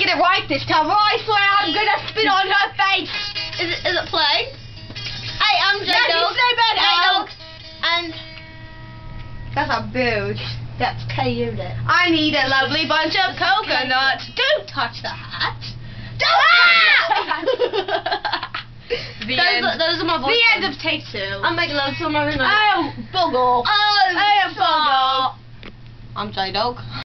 get it right this time, or I swear I'm gonna spit on her face. Is it playing? Hey, I'm J-Dog. And that's a booge. That's KU'd it. I need a lovely bunch of coconuts. Don't touch the hat. Those are my voices. The end of take 2. I'm making love to my room. Oh, buggle. Oh, buggle. I'm J-Dog.